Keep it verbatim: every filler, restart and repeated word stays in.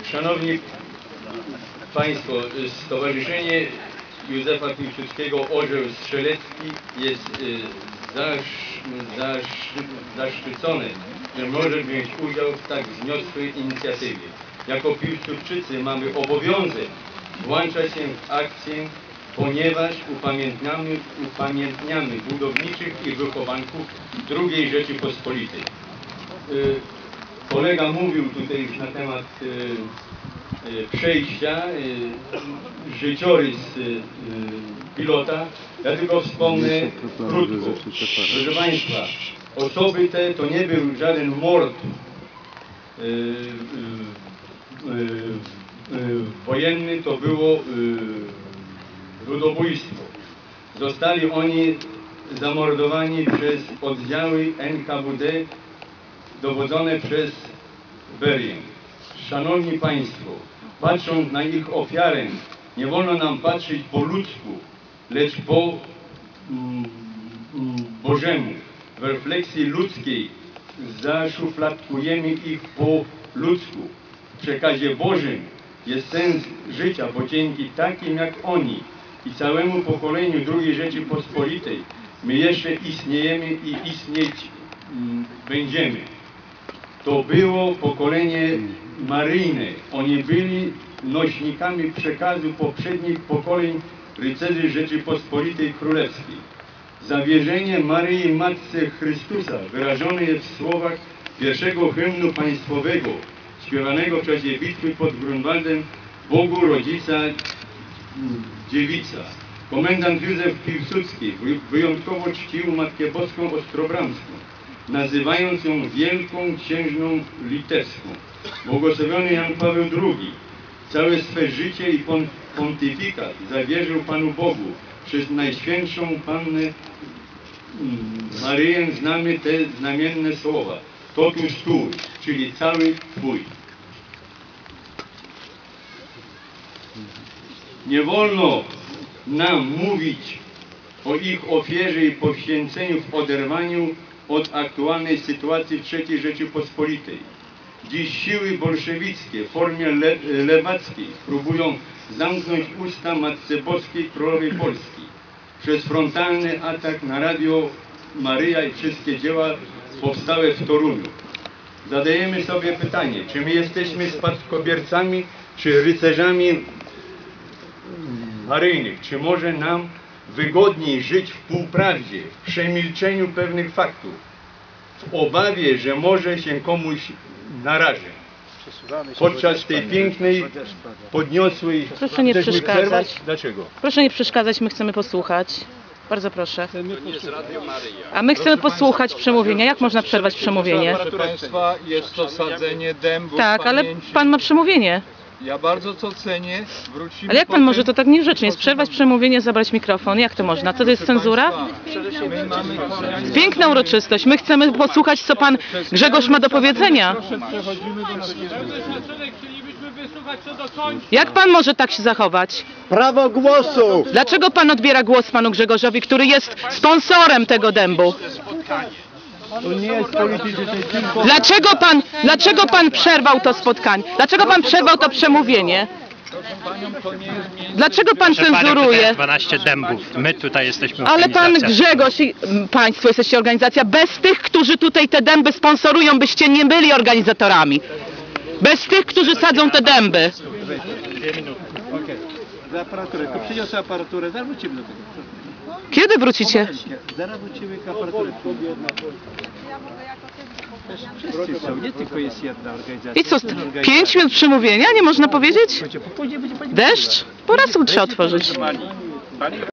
Szanowni Państwo, Stowarzyszenie Józefa Piłsudskiego Orzeł Strzelecki jest zasz, zasz, zaszczycone, że może wziąć udział w tak wzniosłej inicjatywie. Jako Piłsudczycy mamy obowiązek włączać się w akcję, ponieważ upamiętniamy, upamiętniamy budowniczych i wychowanków drugiej Rzeczypospolitej. Kolega mówił tutaj już na temat przejścia, życiorys pilota. Ja tylko wspomnę krótko. Proszę Państwa, osoby te to nie był żaden mord wojenny, to było ludobójstwo. Zostali oni zamordowani przez oddziały N K W D dowodzone przez Berię. Szanowni Państwo, patrząc na ich ofiarę, nie wolno nam patrzeć po ludzku, lecz po mm, Bożemu. W refleksji ludzkiej zaszufladkujemy ich po ludzku. W przekazie Bożym jest sens życia, bo dzięki takim jak oni i całemu pokoleniu drugiej Rzeczypospolitej my jeszcze istniejemy i istnieć mm, będziemy. To było pokolenie maryjne. Oni byli nośnikami przekazu poprzednich pokoleń rycerzy Rzeczypospolitej Królewskiej. Zawierzenie Maryi Matce Chrystusa wyrażone jest w słowach pierwszego hymnu państwowego śpiewanego w czasie bitwy pod Grunwaldem Bogu Rodzica Dziewica. Komendant Józef Piłsudski wyjątkowo czcił Matkę Boską Ostrobramską, nazywając ją Wielką Księżną Litewską. Błogosławiony Jan Paweł drugi całe swe życie i pontyfikat zawierzył Panu Bogu. Przez Najświętszą Pannę Maryję znamy te znamienne słowa: totuż Twój, czyli cały Twój. Nie wolno nam mówić o ich ofierze i poświęceniu w oderwaniu od aktualnej sytuacji w trzeciej Rzeczypospolitej. Dziś siły bolszewickie w formie le lewackiej próbują zamknąć usta Matce Boskiej Królowej Polski przez frontalny atak na Radio Maryja i wszystkie dzieła powstałe w Toruniu. Zadajemy sobie pytanie, czy my jesteśmy spadkobiercami, czy rycerzami maryjnych, czy może nam wygodniej żyć w półprawdzie, w przemilczeniu pewnych faktów, w obawie, że może się komuś naraży. Podczas tej pięknej, podniosłej... Proszę nie przeszkadzać. Dlaczego? Proszę nie przeszkadzać, my chcemy posłuchać. Bardzo proszę. A my chcemy posłuchać przemówienia. Jak można przerwać przemówienie? Proszę Państwa, jest to sadzenie dębu. Tak, ale Pan ma przemówienie. Ja bardzo to cenię. Wrócimy. Ale jak Pan może to tak niegrzecznie jest? Przerwać przemówienie, zabrać mikrofon. Jak to można? To jest cenzura? My mamy Piękna uroczystość. My chcemy posłuchać, co Pan Grzegorz ma do powiedzenia. Przechodzimy do Jak Pan może tak się zachować? Prawo głosu! Dlaczego Pan odbiera głos Panu Grzegorzowi, który jest sponsorem tego dębu? To nie jest polityczne, tylko... Dlaczego Pan, dlaczego Pan przerwał to spotkanie? Dlaczego Pan przerwał to przemówienie? Dlaczego Pan Proszę panią, tutaj cenzuruje? jest dwanaście dębów. My tutaj jesteśmy Ale Pan organizacja. Grzegorz i Państwo jesteście organizacja. Bez tych, którzy tutaj te dęby sponsorują, byście nie byli organizatorami. Bez tych, którzy sadzą te dęby. Okej. Za aparaturę, to przyniosę aparaturę, zaraz wrócimy do tego. Kiedy wrócicie? Zaraz wrócimy k aparaturę. Wszyscy są, nie tylko jest jedna organizacja. I co, pięć minut przemówienia? Nie można powiedzieć? Później będzie pani... Deszcz? Po raz trzeba otworzyć.